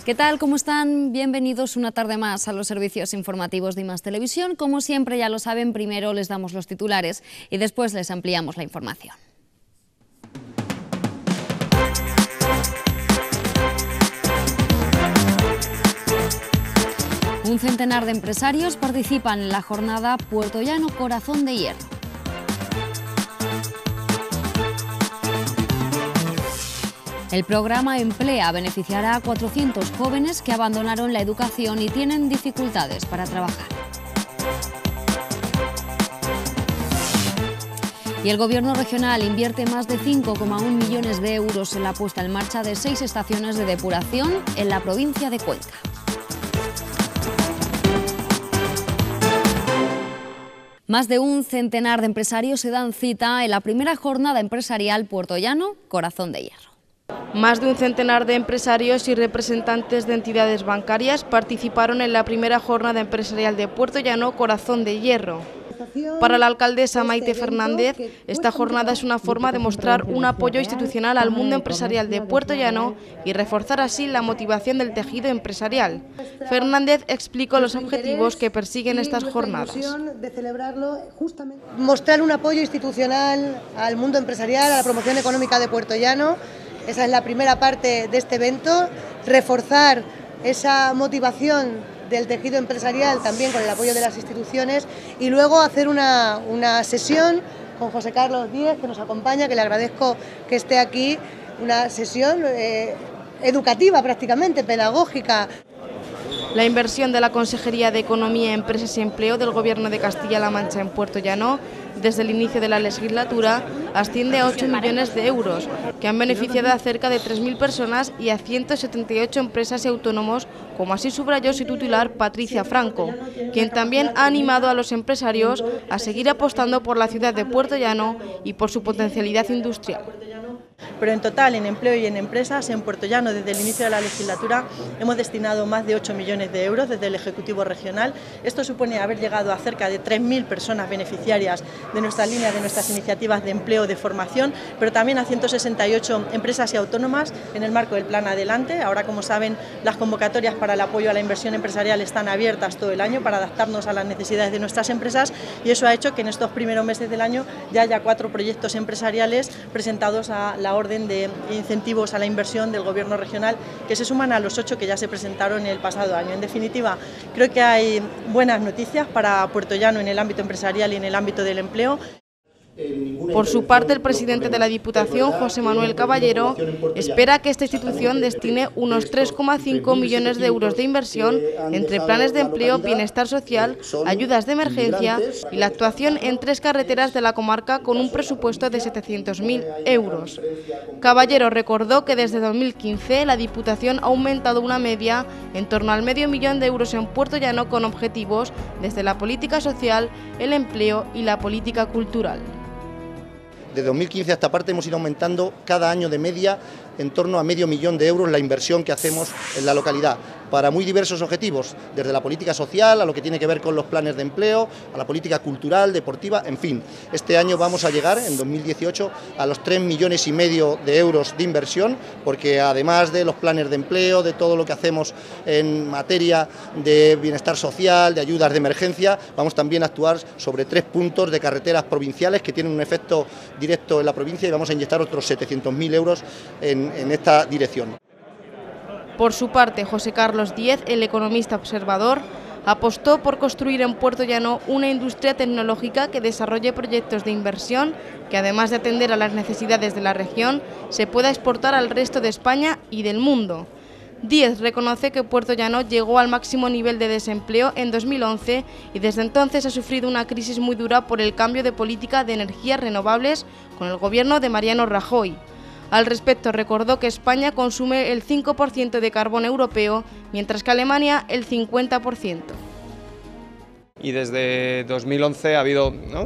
¿Qué tal? ¿Cómo están? Bienvenidos una tarde más a los servicios informativos de I+ Televisión. Como siempre, ya lo saben, primero les damos los titulares y después les ampliamos la información. Un centenar de empresarios participan en la jornada Puerto Llano Corazón de Hierro. El programa Emplea beneficiará a 400 jóvenes que abandonaron la educación y tienen dificultades para trabajar. Y el Gobierno regional invierte más de 5,1 millones de euros en la puesta en marcha de 6 estaciones de depuración en la provincia de Cuenca. Más de un centenar de empresarios se dan cita en la primera jornada empresarial Puerto Llano Corazón de Hierro. Más de un centenar de empresarios y representantes de entidades bancarias participaron en la primera jornada empresarial de Puerto Llano Corazón de Hierro. Para la alcaldesa Maite Fernández, esta jornada es una forma de mostrar un apoyo institucional al mundo empresarial de Puerto Llano y reforzar así la motivación del tejido empresarial. Fernández explicó los objetivos que persiguen estas jornadas. Mostrar un apoyo institucional al mundo empresarial, a la promoción económica de Puerto Llano. Esa es la primera parte de este evento, reforzar esa motivación del tejido empresarial también con el apoyo de las instituciones y luego hacer una sesión con José Carlos Díez, que nos acompaña, que le agradezco que esté aquí, una sesión educativa prácticamente, pedagógica. La inversión de la Consejería de Economía, Empresas y Empleo del Gobierno de Castilla-La Mancha en Puerto Llano, desde el inicio de la legislatura, asciende a 8 millones de euros, que han beneficiado a cerca de 3.000 personas y a 178 empresas y autónomos, como así subrayó su titular Patricia Franco, quien también ha animado a los empresarios a seguir apostando por la ciudad de Puerto Llano y por su potencialidad industrial. Pero en total, en empleo y en empresas, en Puerto Llano, desde el inicio de la legislatura, hemos destinado más de 8 millones de euros desde el Ejecutivo Regional. Esto supone haber llegado a cerca de 3.000 personas beneficiarias de nuestras líneas, de nuestras iniciativas de empleo, de formación, pero también a 168 empresas y autónomas en el marco del Plan Adelante. Ahora, como saben, las convocatorias para el apoyo a la inversión empresarial están abiertas todo el año para adaptarnos a las necesidades de nuestras empresas y eso ha hecho que en estos primeros meses del año ya haya 4 proyectos empresariales presentados a la orden de incentivos a la inversión del Gobierno regional, que se suman a los 8 que ya se presentaron el pasado año. En definitiva, creo que hay buenas noticias para Puerto Llano en el ámbito empresarial y en el ámbito del empleo. Por su parte, el presidente de la Diputación, José Manuel Caballero, espera que esta institución destine unos 3,5 millones de euros de inversión entre planes de empleo, bienestar social, ayudas de emergencia y la actuación en 3 carreteras de la comarca con un presupuesto de 700.000 euros. Caballero recordó que desde 2015 la Diputación ha aumentado una media en torno al medio millón de euros en Puerto Llano con objetivos desde la política social, el empleo y la política cultural. De 2015 a esta parte hemos ido aumentando cada año de media en torno a medio millón de euros la inversión que hacemos en la localidad, para muy diversos objetivos, desde la política social a lo que tiene que ver con los planes de empleo, a la política cultural, deportiva, en fin. Este año vamos a llegar, en 2018, a los 3,5 millones de euros de inversión, porque además de los planes de empleo, de todo lo que hacemos en materia de bienestar social, de ayudas de emergencia, vamos también a actuar sobre 3 puntos de carreteras provinciales que tienen un efecto directo en la provincia y vamos a inyectar otros 700.000 euros en esta dirección. Por su parte, José Carlos Díez, el economista observador, apostó por construir en Puerto Llano una industria tecnológica que desarrolle proyectos de inversión que, además de atender a las necesidades de la región, se pueda exportar al resto de España y del mundo. Díez reconoce que Puerto Llano llegó al máximo nivel de desempleo en 2011 y desde entonces ha sufrido una crisis muy dura por el cambio de política de energías renovables con el gobierno de Mariano Rajoy. Al respecto, recordó que España consume el 5% de carbón europeo, mientras que Alemania el 50%. Y desde 2011 ha habido, ¿no?,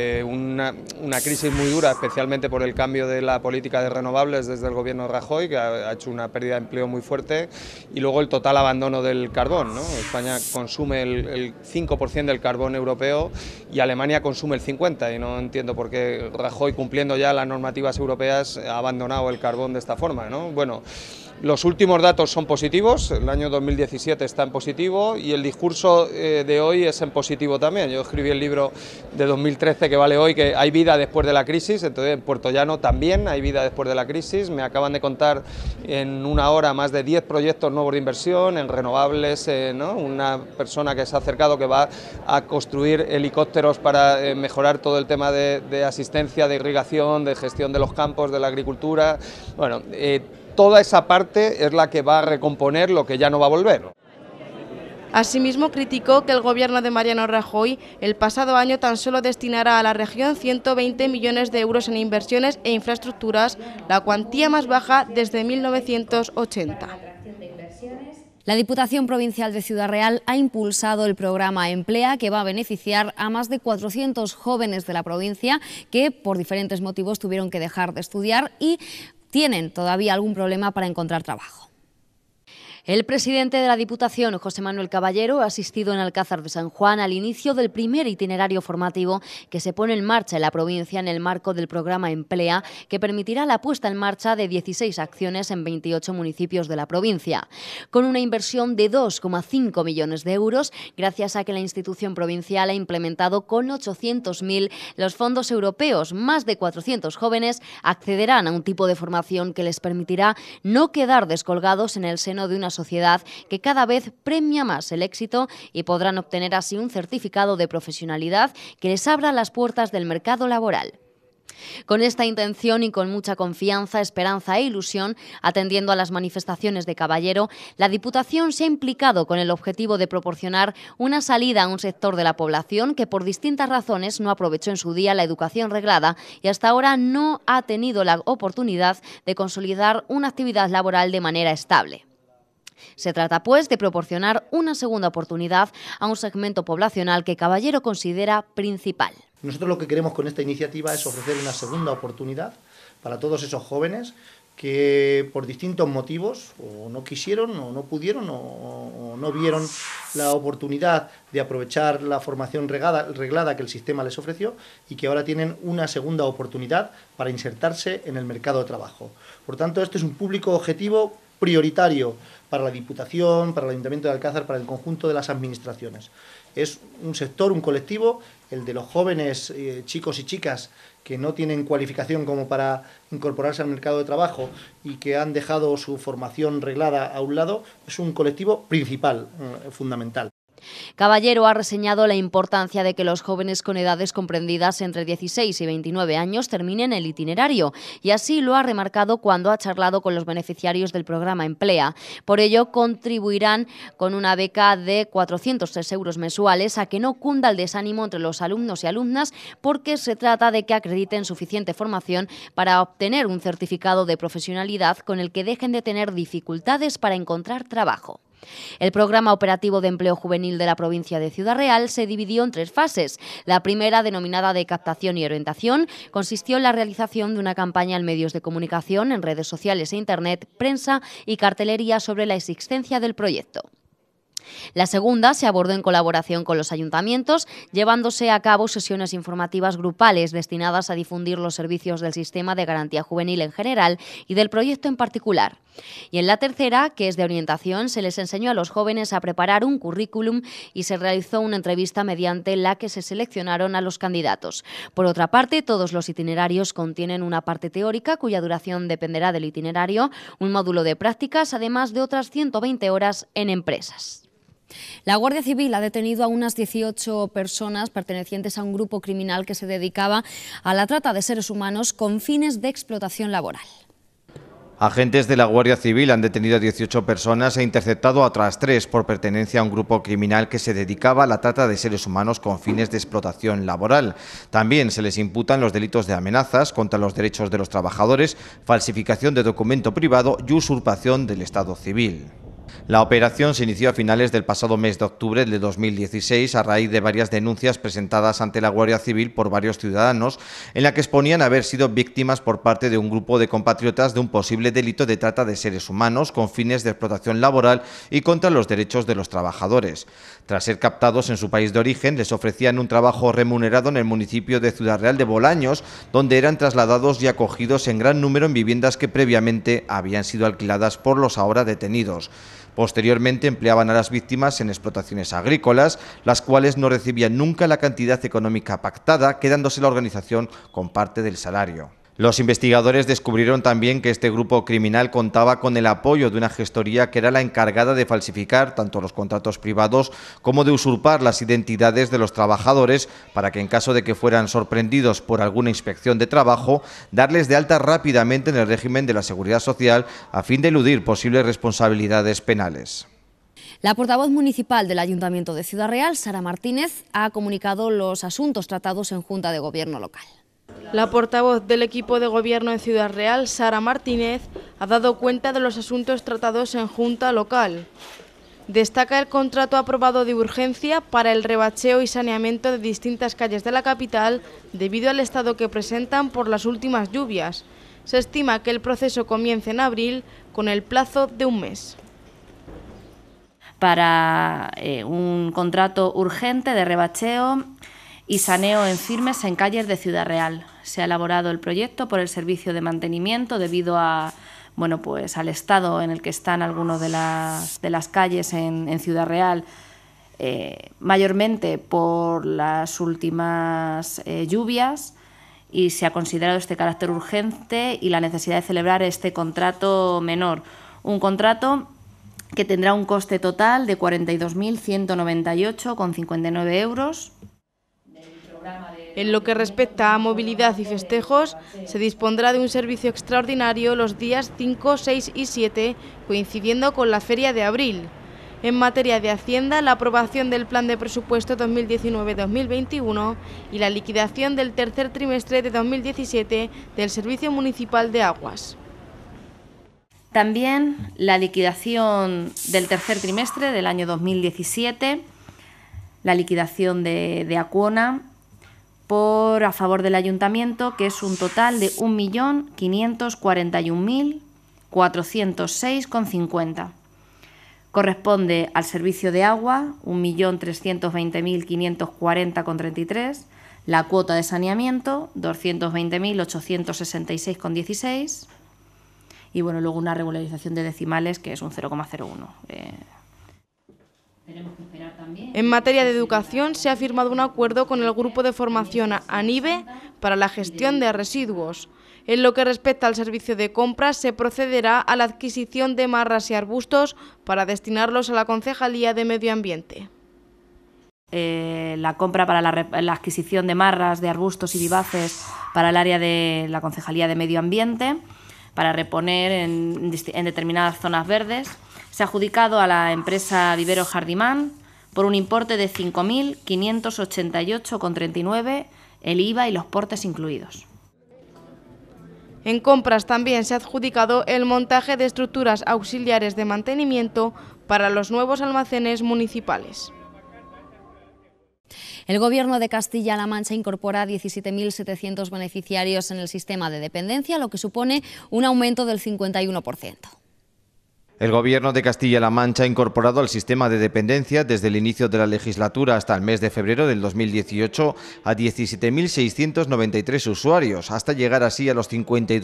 una crisis muy dura, especialmente por el cambio de la política de renovables desde el gobierno de Rajoy, que ha hecho una pérdida de empleo muy fuerte, y luego el total abandono del carbón, ¿no? España consume el 5% del carbón europeo y Alemania consume el 50%, y no entiendo por qué Rajoy, cumpliendo ya las normativas europeas, ha abandonado el carbón de esta forma, ¿no? Bueno, Los últimos datos son positivos, el año 2017 está en positivo y el discurso de hoy es en positivo también. Yo escribí el libro de 2013 que vale hoy, que hay vida después de la crisis, entonces en Puerto Llano también hay vida después de la crisis. Me acaban de contar en una hora más de 10 proyectos nuevos de inversión en renovables, ¿no? Una persona que se ha acercado que va a construir helicópteros para mejorar todo el tema de asistencia, de irrigación, de gestión de los campos, de la agricultura. Bueno, toda esa parte es la que va a recomponer lo que ya no va a volver. Asimismo, criticó que el gobierno de Mariano Rajoy el pasado año tan solo destinara a la región 120 millones de euros en inversiones e infraestructuras, la cuantía más baja desde 1980. La Diputación Provincial de Ciudad Real ha impulsado el programa Emplea, que va a beneficiar a más de 400 jóvenes de la provincia que por diferentes motivos tuvieron que dejar de estudiar y tienen todavía algún problema para encontrar trabajo. El presidente de la Diputación, José Manuel Caballero, ha asistido en Alcázar de San Juan al inicio del primer itinerario formativo que se pone en marcha en la provincia en el marco del programa Emplea, que permitirá la puesta en marcha de 16 acciones en 28 municipios de la provincia. Con una inversión de 2,5 millones de euros, gracias a que la institución provincial ha implementado con 800.000 los fondos europeos, más de 400 jóvenes accederán a un tipo de formación que les permitirá no quedar descolgados en el seno de una sociedad que cada vez premia más el éxito y podrán obtener así un certificado de profesionalidad que les abra las puertas del mercado laboral. Con esta intención y con mucha confianza, esperanza e ilusión, atendiendo a las manifestaciones de Caballero, la Diputación se ha implicado con el objetivo de proporcionar una salida a un sector de la población que por distintas razones no aprovechó en su día la educación reglada y hasta ahora no ha tenido la oportunidad de consolidar una actividad laboral de manera estable. Se trata, pues, de proporcionar una segunda oportunidad a un segmento poblacional que Caballero considera principal. Nosotros lo que queremos con esta iniciativa es ofrecer una segunda oportunidad para todos esos jóvenes que por distintos motivos o no quisieron o no pudieron o no vieron la oportunidad de aprovechar la formación reglada que el sistema les ofreció y que ahora tienen una segunda oportunidad para insertarse en el mercado de trabajo. Por tanto, este es un público objetivo prioritario para la Diputación, para el Ayuntamiento de Alcázar, para el conjunto de las administraciones. Es un sector, un colectivo, el de los jóvenes chicos y chicas que no tienen cualificación como para incorporarse al mercado de trabajo y que han dejado su formación reglada a un lado, es un colectivo principal, fundamental. Caballero ha reseñado la importancia de que los jóvenes con edades comprendidas entre 16 y 29 años terminen el itinerario y así lo ha remarcado cuando ha charlado con los beneficiarios del programa Emplea. Por ello, contribuirán con una beca de 403 euros mensuales a que no cunda el desánimo entre los alumnos y alumnas porque se trata de que acrediten suficiente formación para obtener un certificado de profesionalidad con el que dejen de tener dificultades para encontrar trabajo. El programa operativo de empleo juvenil de la provincia de Ciudad Real se dividió en 3 fases. La primera, denominada de captación y orientación, consistió en la realización de una campaña en medios de comunicación, en redes sociales e internet, prensa y cartelería sobre la existencia del proyecto. La segunda se abordó en colaboración con los ayuntamientos, llevándose a cabo sesiones informativas grupales destinadas a difundir los servicios del sistema de garantía juvenil en general y del proyecto en particular. Y en la tercera, que es de orientación, se les enseñó a los jóvenes a preparar un currículum y se realizó una entrevista mediante la que se seleccionaron a los candidatos. Por otra parte, todos los itinerarios contienen una parte teórica cuya duración dependerá del itinerario, un módulo de prácticas, además de otras 120 horas en empresas. La Guardia Civil ha detenido a unas 18 personas pertenecientes a un grupo criminal que se dedicaba a la trata de seres humanos con fines de explotación laboral. Agentes de la Guardia Civil han detenido a 18 personas e interceptado a otras 3 por pertenencia a un grupo criminal que se dedicaba a la trata de seres humanos con fines de explotación laboral. También se les imputan los delitos de amenazas contra los derechos de los trabajadores, falsificación de documento privado y usurpación del estado civil. La operación se inició a finales del pasado mes de octubre de 2016 a raíz de varias denuncias presentadas ante la Guardia Civil por varios ciudadanos en la que exponían haber sido víctimas por parte de un grupo de compatriotas de un posible delito de trata de seres humanos con fines de explotación laboral y contra los derechos de los trabajadores. Tras ser captados en su país de origen, les ofrecían un trabajo remunerado en el municipio de Ciudad Real de Bolaños, donde eran trasladados y acogidos en gran número en viviendas que previamente habían sido alquiladas por los ahora detenidos. Posteriormente empleaban a las víctimas en explotaciones agrícolas, las cuales no recibían nunca la cantidad económica pactada, quedándose la organización con parte del salario. Los investigadores descubrieron también que este grupo criminal contaba con el apoyo de una gestoría que era la encargada de falsificar tanto los contratos privados como de usurpar las identidades de los trabajadores para que en caso de que fueran sorprendidos por alguna inspección de trabajo, darles de alta rápidamente en el régimen de la Seguridad Social a fin de eludir posibles responsabilidades penales. La portavoz municipal del Ayuntamiento de Ciudad Real, Sara Martínez, ha comunicado los asuntos tratados en Junta de Gobierno local. La portavoz del equipo de gobierno de Ciudad Real, Sara Martínez, ha dado cuenta de los asuntos tratados en Junta local. Destaca el contrato aprobado de urgencia para el rebacheo y saneamiento de distintas calles de la capital debido al estado que presentan por las últimas lluvias. Se estima que el proceso comience en abril con el plazo de un mes. Para un contrato urgente de rebacheo y saneo en firmes en calles de Ciudad Real. Se ha elaborado el proyecto por el Servicio de Mantenimiento debido a, al estado en el que están algunas de las calles en Ciudad Real, mayormente por las últimas lluvias, y se ha considerado este carácter urgente y la necesidad de celebrar este contrato menor. Un contrato que tendrá un coste total de 42.198,59 euros. En lo que respecta a movilidad y festejos, se dispondrá de un servicio extraordinario los días 5, 6 y 7, coincidiendo con la Feria de Abril. En materia de Hacienda, la aprobación del Plan de Presupuesto 2019-2021 y la liquidación del tercer trimestre de 2017 del Servicio Municipal de Aguas. También la liquidación del tercer trimestre del año 2017, la liquidación de Acuona, a favor del Ayuntamiento, que es un total de 1.541.406,50. Corresponde al servicio de agua 1.320.540,33, la cuota de saneamiento 220.866,16 y luego una regularización de decimales que es un 0,01. En materia de educación, se ha firmado un acuerdo con el grupo de formación ANIBE para la gestión de residuos. En lo que respecta al servicio de compras, se procederá a la adquisición de marras y arbustos para destinarlos a la Concejalía de Medio Ambiente. La compra para la adquisición de marras, de arbustos y vivaces para el área de la Concejalía de Medio Ambiente, para reponer en determinadas zonas verdes. Se ha adjudicado a la empresa Vivero Jardimán por un importe de 5.588,39, el IVA y los portes incluidos. En compras también se ha adjudicado el montaje de estructuras auxiliares de mantenimiento para los nuevos almacenes municipales. El Gobierno de Castilla-La Mancha incorpora 17.700 beneficiarios en el sistema de dependencia, lo que supone un aumento del 51%. El Gobierno de Castilla-La Mancha ha incorporado al sistema de dependencia desde el inicio de la legislatura hasta el mes de febrero del 2018 a 17.693 usuarios, hasta llegar así a los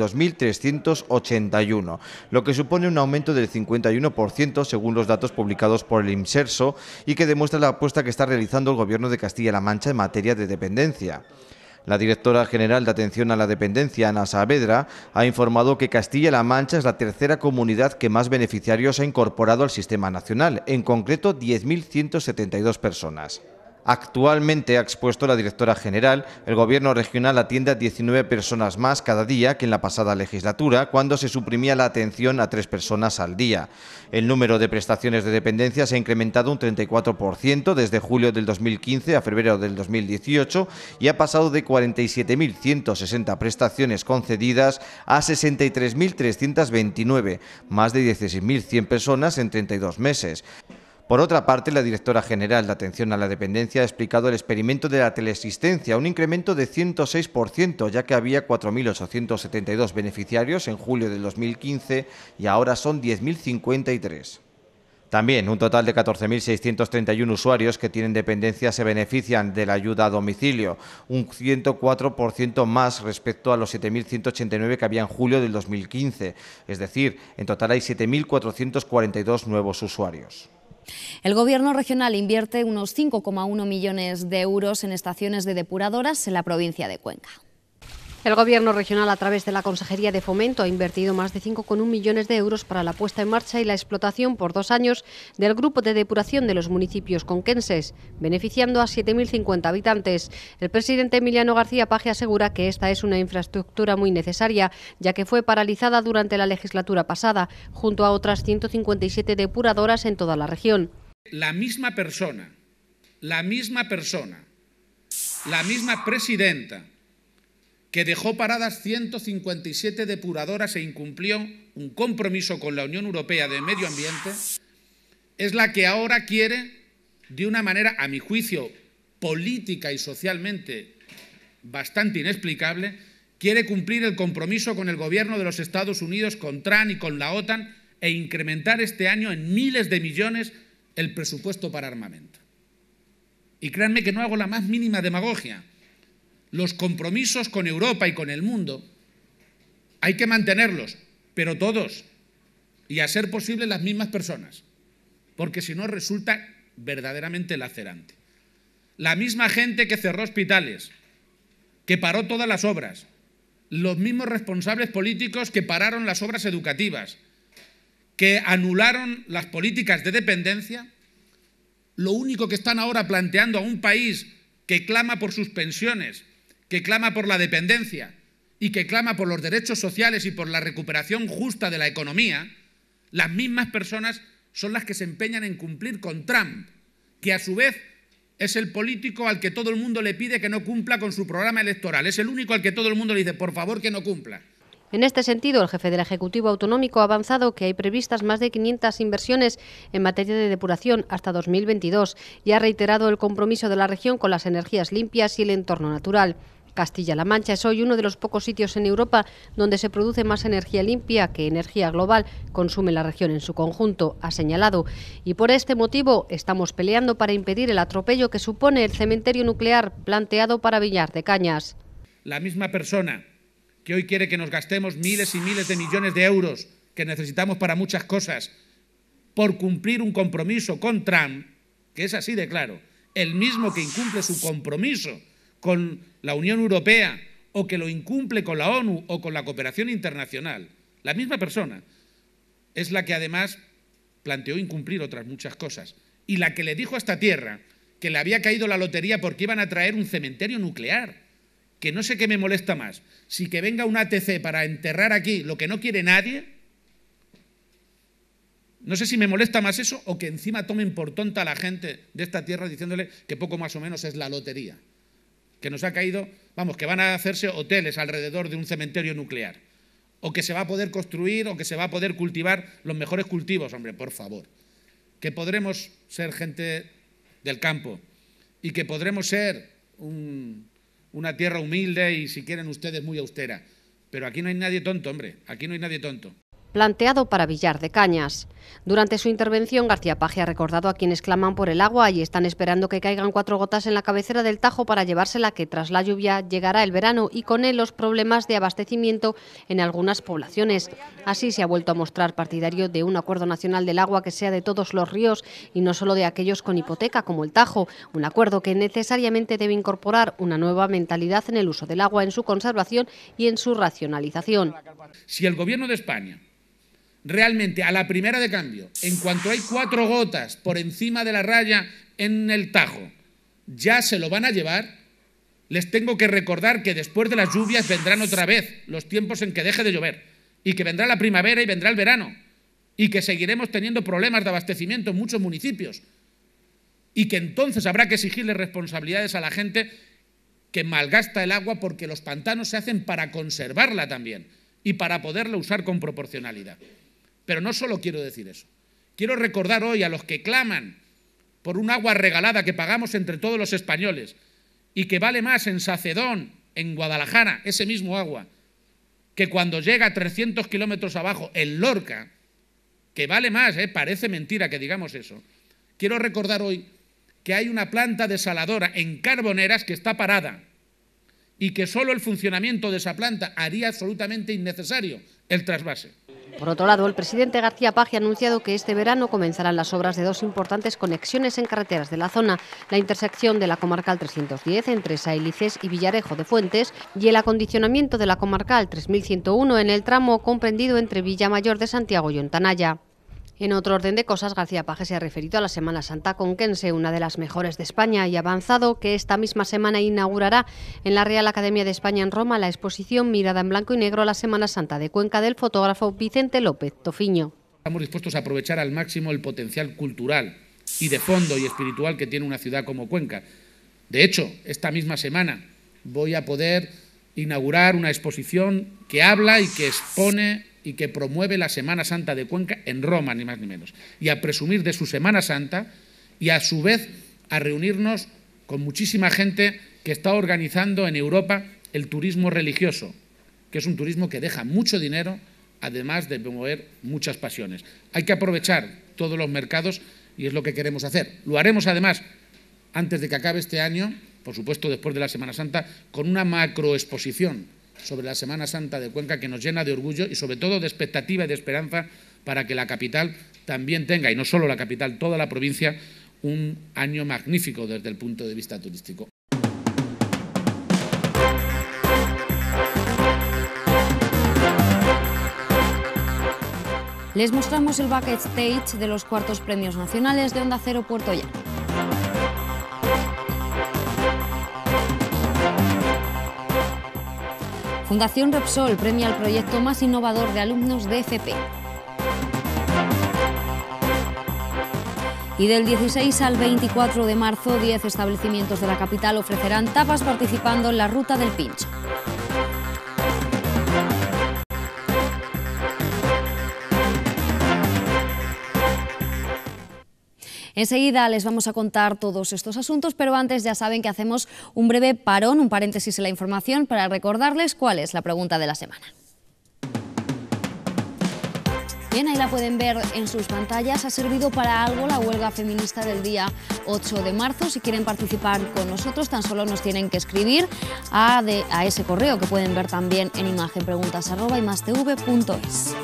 52.381, lo que supone un aumento del 51% según los datos publicados por el IMSERSO y que demuestra la apuesta que está realizando el Gobierno de Castilla-La Mancha en materia de dependencia. La directora general de Atención a la Dependencia, Ana Saavedra, ha informado que Castilla-La Mancha es la tercera comunidad que más beneficiarios ha incorporado al sistema nacional, en concreto 10.172 personas. Actualmente, ha expuesto la directora general, el Gobierno regional atiende a 19 personas más cada día que en la pasada legislatura, cuando se suprimía la atención a 3 personas al día. El número de prestaciones de dependencia se ha incrementado un 34% desde julio del 2015 a febrero del 2018 y ha pasado de 47.160 prestaciones concedidas a 63.329, más de 16.100 personas en 32 meses. Por otra parte, la directora general de Atención a la Dependencia ha explicado el experimento de la teleasistencia, un incremento de 106%, ya que había 4.872 beneficiarios en julio del 2015 y ahora son 10.053. También un total de 14.631 usuarios que tienen dependencia se benefician de la ayuda a domicilio, un 104% más respecto a los 7.189 que había en julio del 2015. Es decir, en total hay 7.442 nuevos usuarios. El Gobierno regional invierte unos 5,1 millones de euros en estaciones de depuradoras en la provincia de Cuenca. El Gobierno regional, a través de la Consejería de Fomento, ha invertido más de 5,1 millones de euros para la puesta en marcha y la explotación por 2 años del grupo de depuración de los municipios conquenses, beneficiando a 7.050 habitantes. El presidente Emiliano García Paje asegura que esta es una infraestructura muy necesaria, ya que fue paralizada durante la legislatura pasada, junto a otras 157 depuradoras en toda la región. La misma presidenta que dejó paradas 157 depuradoras e incumplió un compromiso con la Unión Europea de Medio Ambiente, es la que ahora quiere, de una manera, a mi juicio, política y socialmente bastante inexplicable, quiere cumplir el compromiso con el Gobierno de los Estados Unidos, con Trump y con la OTAN, e incrementar este año en miles de millones el presupuesto para armamento. Y créanme que no hago la más mínima demagogia. Los compromisos con Europa y con el mundo hay que mantenerlos, pero todos, y a ser posible las mismas personas, porque si no resulta verdaderamente lacerante. La misma gente que cerró hospitales, que paró todas las obras, los mismos responsables políticos que pararon las obras educativas, que anularon las políticas de dependencia, lo único que están ahora planteando a un país que clama por sus pensiones, que clama por la dependencia y que clama por los derechos sociales y por la recuperación justa de la economía, las mismas personas son las que se empeñan en cumplir con Trump, que a su vez es el político al que todo el mundo le pide que no cumpla con su programa electoral. Es el único al que todo el mundo le dice, por favor, que no cumpla. En este sentido, el jefe del Ejecutivo Autonómico ha avanzado que hay previstas más de 500 inversiones en materia de depuración hasta 2022 y ha reiterado el compromiso de la región con las energías limpias y el entorno natural. Castilla-La Mancha es hoy uno de los pocos sitios en Europa donde se produce más energía limpia que energía global consume la región en su conjunto, ha señalado. Y por este motivo estamos peleando para impedir el atropello que supone el cementerio nuclear planteado para Villar de Cañas. La misma persona que hoy quiere que nos gastemos miles y miles de millones de euros que necesitamos para muchas cosas por cumplir un compromiso con Trump, que es así de claro, el mismo que incumple su compromiso con la Unión Europea o que lo incumple con la ONU o con la cooperación internacional, la misma persona es la que además planteó incumplir otras muchas cosas y la que le dijo a esta tierra que le había caído la lotería porque iban a traer un cementerio nuclear, que no sé qué me molesta más, si que venga un ATC para enterrar aquí lo que no quiere nadie, no sé si me molesta más eso o que encima tomen por tonta a la gente de esta tierra diciéndole que poco más o menos es la lotería, que nos ha caído, vamos, que van a hacerse hoteles alrededor de un cementerio nuclear, o que se va a poder construir o que se va a poder cultivar los mejores cultivos. Hombre, por favor, que podremos ser gente del campo y que podremos ser una tierra humilde y, si quieren ustedes, muy austera, pero aquí no hay nadie tonto, hombre, aquí no hay nadie tonto. Planteado para Villar de Cañas. Durante su intervención, García Paje ha recordado a quienes claman por el agua y están esperando que caigan 4 gotas en la cabecera del Tajo para llevársela, que tras la lluvia llegará el verano y con él los problemas de abastecimiento en algunas poblaciones. Así se ha vuelto a mostrar partidario de un acuerdo nacional del agua que sea de todos los ríos y no solo de aquellos con hipoteca como el Tajo, un acuerdo que necesariamente debe incorporar una nueva mentalidad en el uso del agua, en su conservación y en su racionalización. Si el Gobierno de España realmente a la primera de cambio, en cuanto hay 4 gotas por encima de la raya en el Tajo, ya se lo van a llevar, les tengo que recordar que después de las lluvias vendrán otra vez los tiempos en que deje de llover, y que vendrá la primavera y vendrá el verano, y que seguiremos teniendo problemas de abastecimiento en muchos municipios, y que entonces habrá que exigirle responsabilidades a la gente que malgasta el agua, porque los pantanos se hacen para conservarla también y para poderla usar con proporcionalidad. Pero no solo quiero decir eso. Quiero recordar hoy a los que claman por un agua regalada que pagamos entre todos los españoles y que vale más en Sacedón, en Guadalajara, ese mismo agua, que cuando llega a 300 kilómetros abajo, en Lorca, que vale más, parece mentira que digamos eso. Quiero recordar hoy que hay una planta desaladora en Carboneras que está parada y que solo el funcionamiento de esa planta haría absolutamente innecesario el trasvase. Por otro lado, el presidente García Paje ha anunciado que este verano comenzarán las obras de dos importantes conexiones en carreteras de la zona, la intersección de la Comarcal 310 entre Sailices y Villarejo de Fuentes y el acondicionamiento de la Comarcal 3101 en el tramo comprendido entre Villamayor de Santiago y Ontanaya. En otro orden de cosas, García Paje se ha referido a la Semana Santa conquense, una de las mejores de España, y ha avanzado que esta misma semana inaugurará en la Real Academia de España en Roma la exposición Mirada en blanco y negro a la Semana Santa de Cuenca del fotógrafo Vicente López Tofiño. Estamos dispuestos a aprovechar al máximo el potencial cultural y de fondo y espiritual que tiene una ciudad como Cuenca. De hecho, esta misma semana voy a poder inaugurar una exposición que habla y que expone y que promueve la Semana Santa de Cuenca en Roma, ni más ni menos, y a presumir de su Semana Santa y a su vez a reunirnos con muchísima gente que está organizando en Europa el turismo religioso, que es un turismo que deja mucho dinero, además de promover muchas pasiones. Hay que aprovechar todos los mercados y es lo que queremos hacer. Lo haremos además antes de que acabe este año, por supuesto después de la Semana Santa, con una macroexposición sobre la Semana Santa de Cuenca que nos llena de orgullo y sobre todo de expectativa y de esperanza para que la capital también tenga, y no solo la capital, toda la provincia, un año magnífico desde el punto de vista turístico. Les mostramos el backstage de los cuartos premios nacionales de Onda Cero Puerto Llano. Fundación Repsol premia el proyecto más innovador de alumnos de FP. Y del 16 al 24 de marzo, 10 establecimientos de la capital ofrecerán tapas participando en la Ruta del Pincho. Enseguida les vamos a contar todos estos asuntos, pero antes ya saben que hacemos un breve parón, un paréntesis en la información para recordarles cuál es la pregunta de la semana. Bien, ahí la pueden ver en sus pantallas. ¿Ha servido para algo la huelga feminista del día 8 de marzo? Si quieren participar con nosotros, tan solo nos tienen que escribir a ese correo que pueden ver también en imagen, preguntas@imastv.es.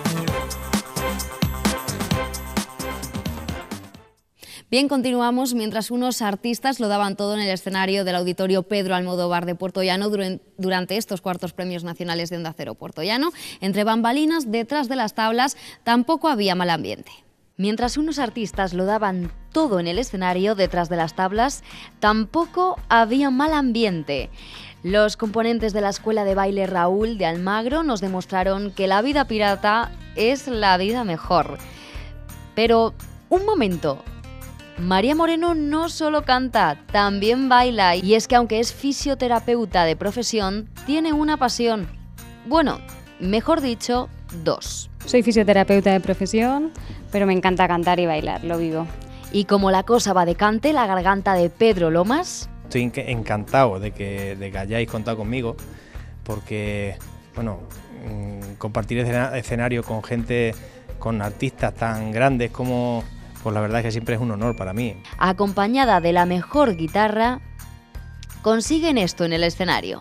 Bien, continuamos. Mientras unos artistas lo daban todo en el escenario del Auditorio Pedro Almodóvar de Puerto Llano durante estos cuartos premios nacionales de Onda Cero Puerto Llano, entre bambalinas, detrás de las tablas, tampoco había mal ambiente. Mientras unos artistas lo daban todo en el escenario, detrás de las tablas, tampoco había mal ambiente. Los componentes de la Escuela de Baile Raúl de Almagro nos demostraron que la vida pirata es la vida mejor. Pero, un momento. María Moreno no solo canta, también baila, y es que aunque es fisioterapeuta de profesión, tiene una pasión. Bueno, mejor dicho, dos. Soy fisioterapeuta de profesión, pero me encanta cantar y bailar, lo vivo. Y como la cosa va de cante, la garganta de Pedro Lomas... Estoy encantado de que hayáis contado conmigo, porque, bueno, compartir escenario con gente, con artistas tan grandes como... Pues la verdad es que siempre es un honor para mí. Acompañada de la mejor guitarra, consiguen esto en el escenario.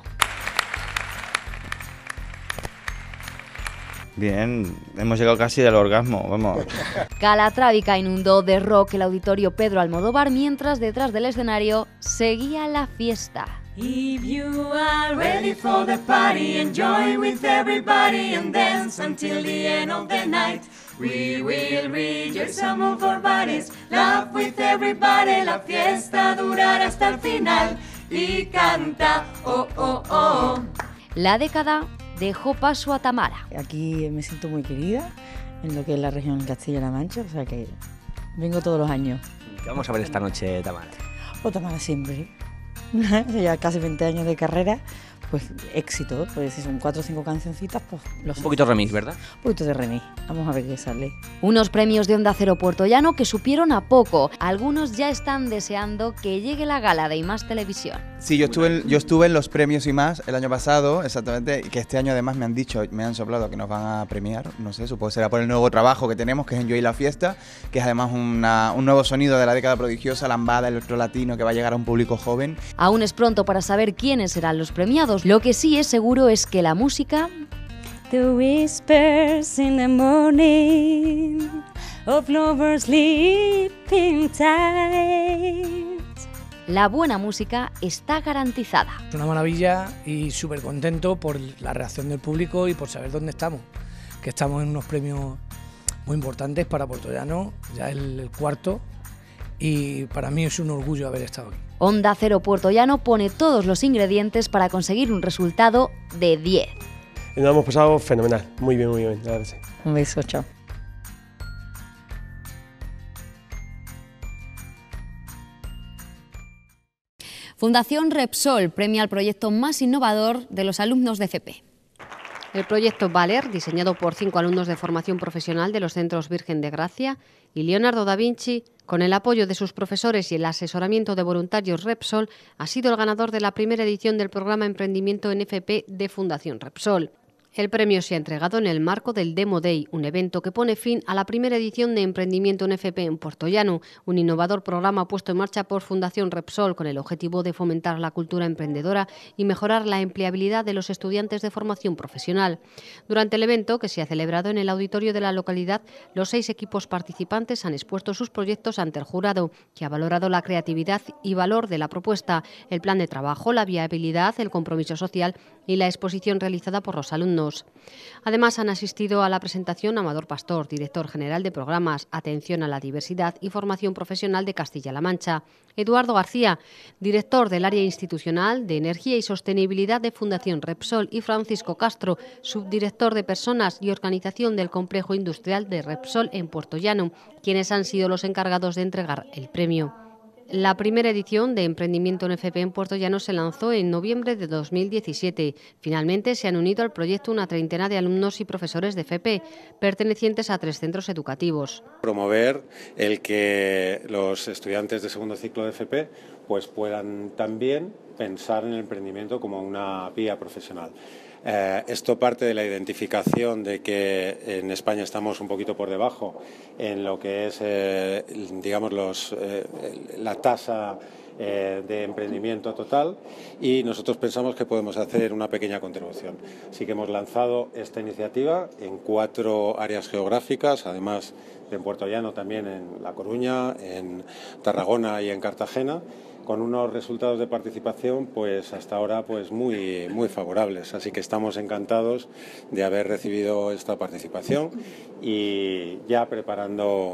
Bien, hemos llegado casi al orgasmo, vamos. Calatrábica inundó de rock el Auditorio Pedro Almodóvar, mientras detrás del escenario seguía la fiesta. If you are ready for the party, enjoy with everybody and dance until the end of the night. We will rejoice and move our bodies, laugh with everybody, la fiesta durará hasta el final y canta, oh, oh, oh. La década dejó paso a Tamara. Aquí me siento muy querida en lo que es la región de Castilla-La Mancha, o sea que vengo todos los años. ¿Qué vamos a ver esta noche, Tamara? O Tamara siempre. Ya casi 20 años de carrera, pues éxito, pues si son 4 o 5 cancioncitas, pues los... Un poquito remix, ¿verdad? Un poquito de remix, vamos a ver qué sale. Unos premios de Onda Cero Puertollano que supieron a poco. Algunos ya están deseando que llegue la gala de IMAX Televisión. Sí, yo estuve en los premios IMAX el año pasado, exactamente, y que este año además me han soplado que nos van a premiar, no sé, supongo que será por el nuevo trabajo que tenemos, que es Enjoy la Fiesta, que es además un nuevo sonido de la década prodigiosa, lambada, electrolatino, que va a llegar a un público joven. Aún es pronto para saber quiénes serán los premiados. Lo que sí es seguro es que la música... The whispers in the morning of lovers sleeping tight. La buena música está garantizada. Es una maravilla y súper contento por la reacción del público y por saber dónde estamos. Que estamos en unos premios muy importantes para Puertollano, ya el cuarto, y para mí es un orgullo haber estado aquí. Onda Cero Puertollano pone todos los ingredientes para conseguir un resultado de 10. Nos hemos pasado fenomenal, muy bien, la verdad que sí. Un beso, chao. Fundación Repsol premia al proyecto más innovador de los alumnos de FP. El proyecto Valer, diseñado por 5 alumnos de formación profesional de los Centros Virgen de Gracia y Leonardo da Vinci, con el apoyo de sus profesores y el asesoramiento de voluntarios Repsol, ha sido el ganador de la primera edición del programa Emprendimiento en FP de Fundación Repsol. El premio se ha entregado en el marco del Demo Day, un evento que pone fin a la primera edición de Emprendimiento en FP en Puertollano, un innovador programa puesto en marcha por Fundación Repsol con el objetivo de fomentar la cultura emprendedora y mejorar la empleabilidad de los estudiantes de formación profesional. Durante el evento, que se ha celebrado en el auditorio de la localidad, los 6 equipos participantes han expuesto sus proyectos ante el jurado, que ha valorado la creatividad y valor de la propuesta, el plan de trabajo, la viabilidad, el compromiso social y la exposición realizada por los alumnos. Además, han asistido a la presentación Amador Pastor, director general de Programas, Atención a la Diversidad y Formación Profesional de Castilla-La Mancha, Eduardo García, director del área institucional de Energía y Sostenibilidad de Fundación Repsol, y Francisco Castro, subdirector de Personas y Organización del Complejo Industrial de Repsol en Puertollano, quienes han sido los encargados de entregar el premio. La primera edición de Emprendimiento en FP en Puertollano se lanzó en noviembre de 2017. Finalmente se han unido al proyecto una treintena de alumnos y profesores de FP, pertenecientes a 3 centros educativos. Promover el que los estudiantes de segundo ciclo de FP pues puedan también pensar en el emprendimiento como una vía profesional. Esto parte de la identificación de que en España estamos un poquito por debajo en lo que es, digamos, la tasa de emprendimiento total, y nosotros pensamos que podemos hacer una pequeña contribución. Así que hemos lanzado esta iniciativa en 4 áreas geográficas, además de en Puertollano, también en La Coruña, en Tarragona y en Cartagena, con unos resultados de participación pues hasta ahora pues muy favorables, así que estamos encantados de haber recibido esta participación y ya preparando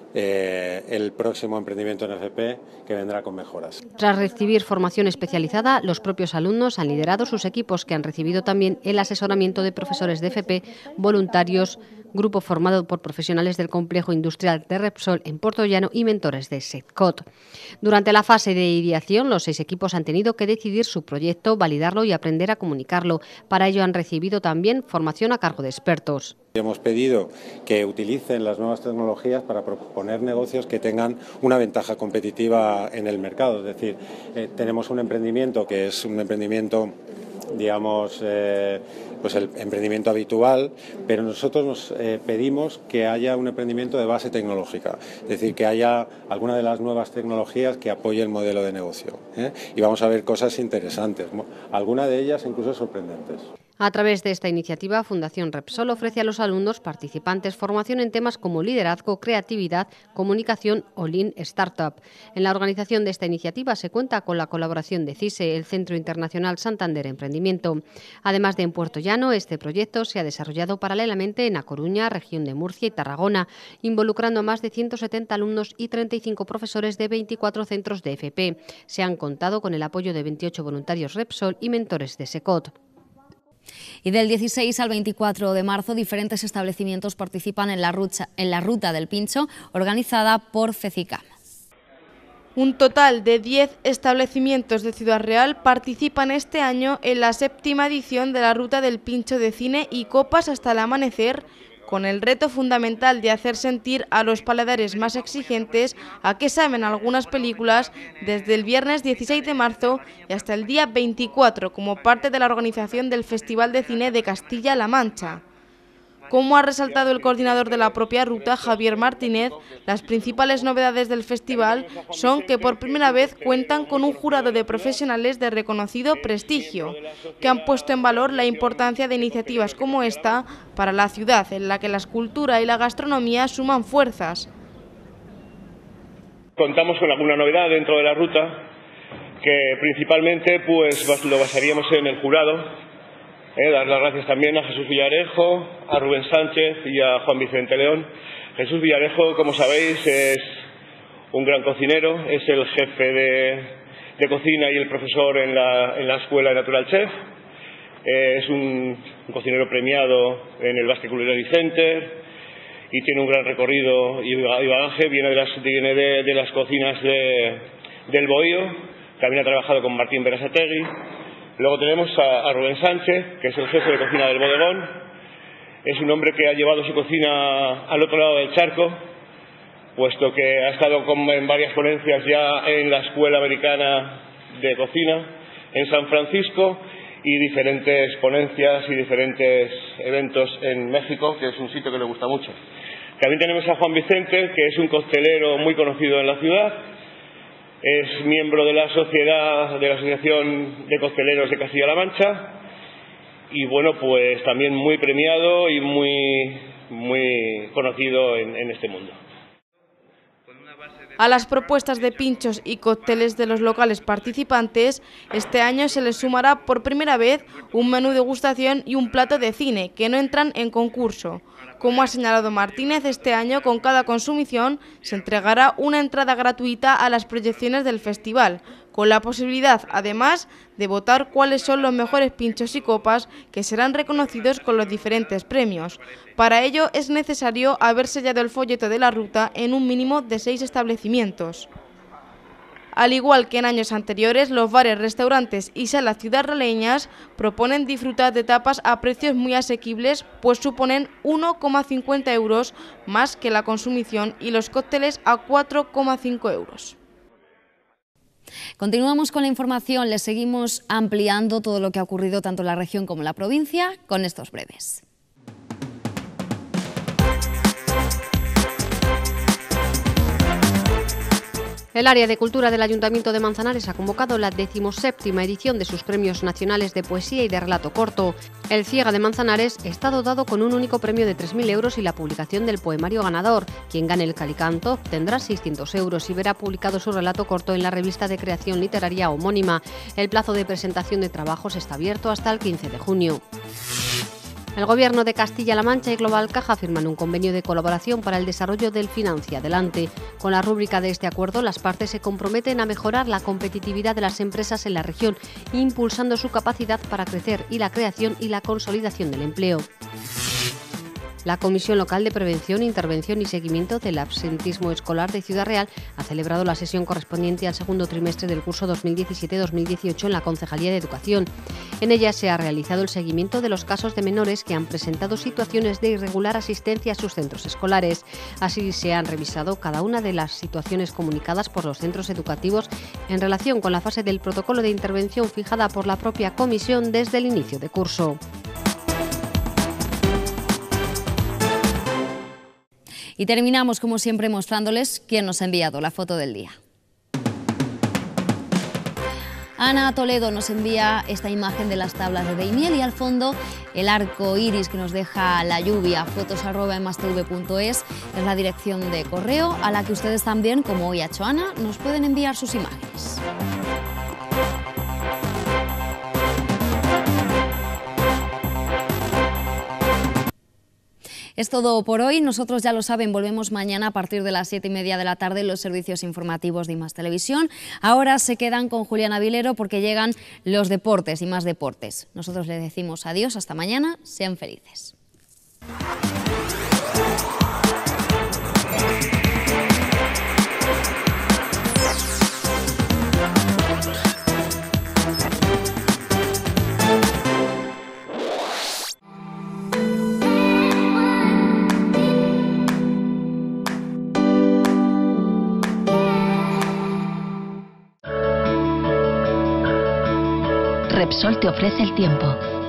el próximo emprendimiento en FP, que vendrá con mejoras. Tras recibir formación especializada, los propios alumnos han liderado sus equipos, que han recibido también el asesoramiento de profesores de FP, voluntarios, grupo formado por profesionales del Complejo Industrial de Repsol en Puertollano y mentores de SETCOT. Durante la fase de ideación, los 6 equipos han tenido que decidir su proyecto, validarlo y aprender a comunicarlo. Para ello han recibido también formación a cargo de expertos. Hemos pedido que utilicen las nuevas tecnologías para proponer negocios que tengan una ventaja competitiva en el mercado. Es decir, tenemos un emprendimiento que es un emprendimiento, digamos, pues el emprendimiento habitual, pero nosotros nos pedimos que haya un emprendimiento de base tecnológica, es decir, que haya alguna de las nuevas tecnologías que apoye el modelo de negocio, y vamos a ver cosas interesantes, algunas de ellas incluso sorprendentes. A través de esta iniciativa, Fundación Repsol ofrece a los alumnos participantes formación en temas como liderazgo, creatividad, comunicación o Lean Startup. En la organización de esta iniciativa se cuenta con la colaboración de CISE, el Centro Internacional Santander Emprendimiento. Además de en Puerto Llano, este proyecto se ha desarrollado paralelamente en A Coruña, región de Murcia y Tarragona, involucrando a más de 170 alumnos y 35 profesores de 24 centros de FP. Se han contado con el apoyo de 28 voluntarios Repsol y mentores de SECOT. Y del 16 al 24 de marzo, diferentes establecimientos participan en la Ruta del Pincho, organizada por FECICAM. Un total de 10 establecimientos de Ciudad Real participan este año en la 7ª edición de la Ruta del Pincho de cine y copas hasta el amanecer, con el reto fundamental de hacer sentir a los paladares más exigentes a qué saben algunas películas desde el viernes 16 de marzo y hasta el día 24 como parte de la organización del Festival de Cine de Castilla-La Mancha. Como ha resaltado el coordinador de la propia ruta, Javier Martínez, las principales novedades del festival son que por primera vez cuentan con un jurado de profesionales de reconocido prestigio, que han puesto en valor la importancia de iniciativas como esta para la ciudad, en la que la escultura y la gastronomía suman fuerzas. Contamos con alguna novedad dentro de la ruta, que principalmente pues lo basaríamos en el jurado. Dar las gracias también a Jesús Villarejo, a Rubén Sánchez y a Juan Vicente León. Jesús Villarejo, como sabéis, es un gran cocinero, es el jefe de cocina y el profesor en la Escuela de Natural Chef. Es un cocinero premiado en el Basque Culinary Center y tiene un gran recorrido y bagaje. Viene de las cocinas del Bohío, también ha trabajado con Martín Berasategui. Luego tenemos a Rubén Sánchez, que es el jefe de cocina del Bodegón. Es un hombre que ha llevado su cocina al otro lado del charco, puesto que ha estado en varias ponencias ya en la Escuela Americana de Cocina en San Francisco y diferentes ponencias y diferentes eventos en México, que es un sitio que le gusta mucho. También tenemos a Juan Vicente, que es un costelero muy conocido en la ciudad. Es miembro de la Asociación de Costeleros de Castilla-La Mancha y bueno, pues también muy premiado y muy conocido en este mundo. A las propuestas de pinchos y cócteles de los locales participantes, este año se les sumará por primera vez un menú degustación y un plato de cine, que no entran en concurso. Como ha señalado Martínez, este año con cada consumición se entregará una entrada gratuita a las proyecciones del festival, con la posibilidad, además, de votar cuáles son los mejores pinchos y copas que serán reconocidos con los diferentes premios. Para ello es necesario haber sellado el folleto de la ruta en un mínimo de 6 establecimientos. Al igual que en años anteriores, los bares, restaurantes y salas ciudadrealeñas proponen disfrutar de tapas a precios muy asequibles, pues suponen 1,50 € más que la consumición y los cócteles a 4,5 €. Continuamos con la información, les seguimos ampliando todo lo que ha ocurrido tanto en la región como en la provincia con estos breves. El área de cultura del Ayuntamiento de Manzanares ha convocado la 17ª edición de sus premios nacionales de poesía y de relato corto. El Ciega de Manzanares está dotado con un único premio de 3.000 € y la publicación del poemario ganador. Quien gane el Calicanto obtendrá 600 € y verá publicado su relato corto en la revista de creación literaria homónima. El plazo de presentación de trabajos está abierto hasta el 15 de junio. El Gobierno de Castilla-La Mancha y Global Caja firman un convenio de colaboración para el desarrollo del Financia Adelante. Con la rúbrica de este acuerdo, las partes se comprometen a mejorar la competitividad de las empresas en la región, impulsando su capacidad para crecer y la creación y la consolidación del empleo. La Comisión Local de Prevención, Intervención y Seguimiento del Absentismo Escolar de Ciudad Real ha celebrado la sesión correspondiente al segundo trimestre del curso 2017-2018 en la Concejalía de Educación. En ella se ha realizado el seguimiento de los casos de menores que han presentado situaciones de irregular asistencia a sus centros escolares. Así se han revisado cada una de las situaciones comunicadas por los centros educativos en relación con la fase del protocolo de intervención fijada por la propia Comisión desde el inicio de curso. Y terminamos, como siempre, mostrándoles quién nos ha enviado la foto del día. Ana Toledo nos envía esta imagen de las tablas de Daimiel y al fondo el arco iris que nos deja la lluvia. fotos@emastv.es es la dirección de correo a la que ustedes también, como hoy ha hecho Ana, nos pueden enviar sus imágenes. Es todo por hoy. Nosotros, ya lo saben, volvemos mañana a partir de las 7:30 de la tarde en los servicios informativos de I+ Televisión. Ahora se quedan con Julián Avilero porque llegan los deportes y más deportes. Nosotros les decimos adiós, hasta mañana, sean felices. Repsol te ofrece el tiempo.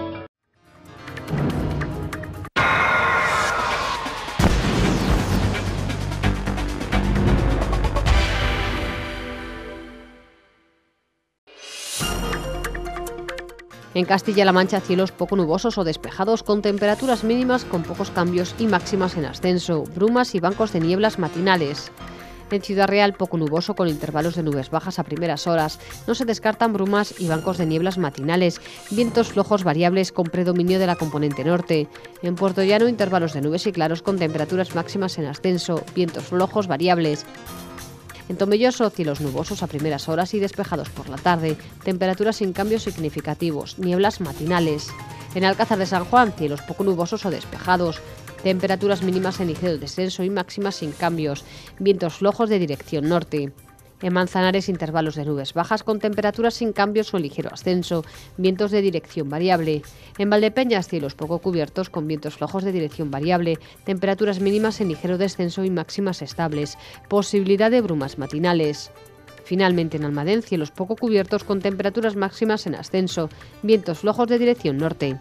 En Castilla-La Mancha, cielos poco nubosos o despejados con temperaturas mínimas con pocos cambios y máximas en ascenso, brumas y bancos de nieblas matinales. En Ciudad Real, poco nuboso con intervalos de nubes bajas a primeras horas. No se descartan brumas y bancos de nieblas matinales. Vientos flojos variables con predominio de la componente norte. En Puerto Llano, intervalos de nubes y claros con temperaturas máximas en ascenso. Vientos flojos variables. En Tomelloso, cielos nubosos a primeras horas y despejados por la tarde. Temperaturas sin cambios significativos. Nieblas matinales. En Alcázar de San Juan, cielos poco nubosos o despejados. Temperaturas mínimas en ligero descenso y máximas sin cambios. Vientos flojos de dirección norte. En Manzanares, intervalos de nubes bajas con temperaturas sin cambios o ligero ascenso. Vientos de dirección variable. En Valdepeñas, cielos poco cubiertos con vientos flojos de dirección variable. Temperaturas mínimas en ligero descenso y máximas estables. Posibilidad de brumas matinales. Finalmente, en Almadén, cielos poco cubiertos con temperaturas máximas en ascenso. Vientos flojos de dirección norte.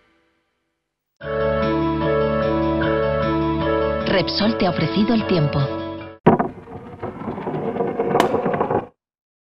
Repsol te ha ofrecido el tiempo.